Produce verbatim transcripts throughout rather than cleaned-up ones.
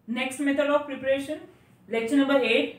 Next method of preparation, lecture number eight.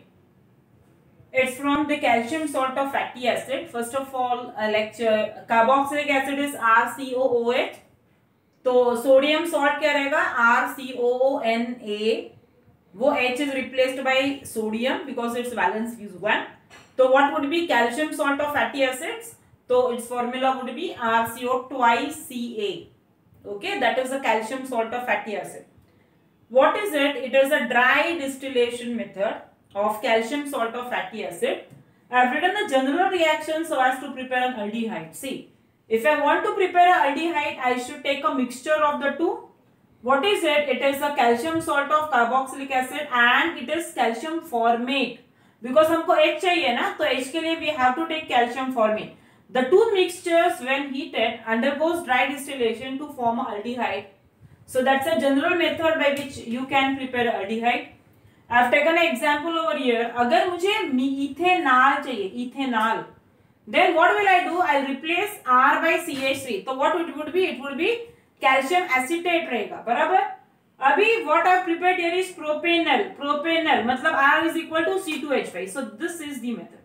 It's from the calcium salt of fatty acid. First of all, uh, lecture carboxylic acid is R C O O H. तो sodium salt क्या रहेगा R C O O N A. वो H is replaced by sodium because its valence is one. So what would be calcium salt of fatty acids? So its formula would be R C O twice C A. Okay, that is the calcium salt of fatty acid. What is it? It is a dry distillation method of calcium salt of fatty acid. I have written the general reaction so as to prepare an aldehyde. See, if I want to prepare an aldehyde, I should take a mixture of the two. What is it? It is a calcium salt of carboxylic acid and it is calcium formate. Because हमको H चाहिए ना, तो H के लिए we have to take calcium formate. The two mixtures when heated undergoes dry distillation to form a aldehyde. So that's a general method by which you can prepare aldehyde. I have taken an example over here. अगर मुझे ethanol चाहिए, ethanol, then what will I do? I'll replace R by C H three. So what it would be? It would be calcium acetate रहेगा, बराबर? अभी what I have prepared here is propanol. Propanol मतलब R is equal to C two H five. So this is the method.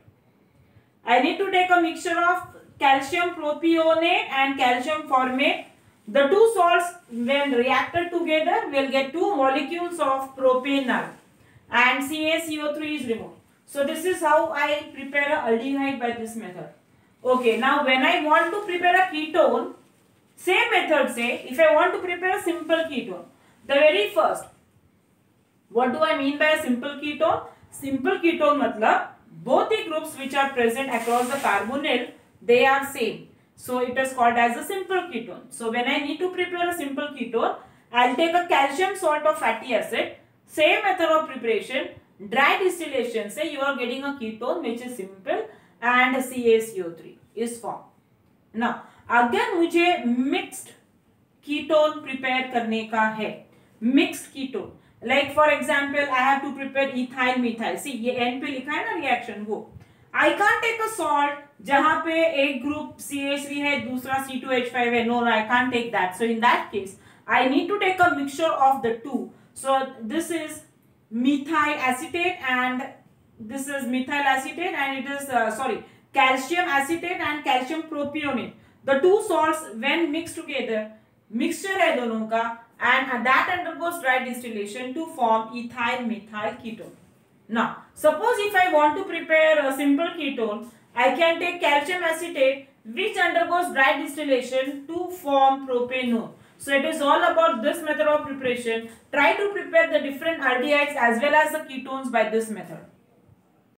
I need to take a mixture of calcium propionate and calcium formate. The two salts when reacted together will get two molecules of propanol and C a C O three is removed. So this is how I prepare a aldehyde by this method. Okay, now when I want to prepare a ketone, same method say, if I want to prepare a simple ketone, the very first, what do I mean by a simple ketone? Simple ketone matlab, both the groups which are present across the carbonyl, they are same. So it is called as a simple ketone. So when I need to prepare a simple ketone, I'll take a calcium salt of fatty acid. Same method of preparation, dry distillation. Say you are getting a ketone which is simple and C a C O three is formed. Now, अगर मुझे mixed ketone prepare करने का है, mixed ketone, like for example, I have to prepare ethyl methyl. See, ये N पे लिखा है ना reaction वो. I can't take a salt जहाँ पे एक group C H three है, दूसरा C two H five है. No, no, I can't take that. So in that case, I need to take a mixture of the two. So this is methyl acetate and this is methyl acetate and it is uh, sorry calcium acetate and calcium propionate. The two salts when mixed together, mixture है दोनों का and that undergoes dry distillation to form ethyl methyl ketone. Now, suppose if I want to prepare a simple ketone, I can take calcium acetate which undergoes dry distillation to form propanol. So it is all about this method of preparation. Try to prepare the different aldehydes as well as the ketones by this method.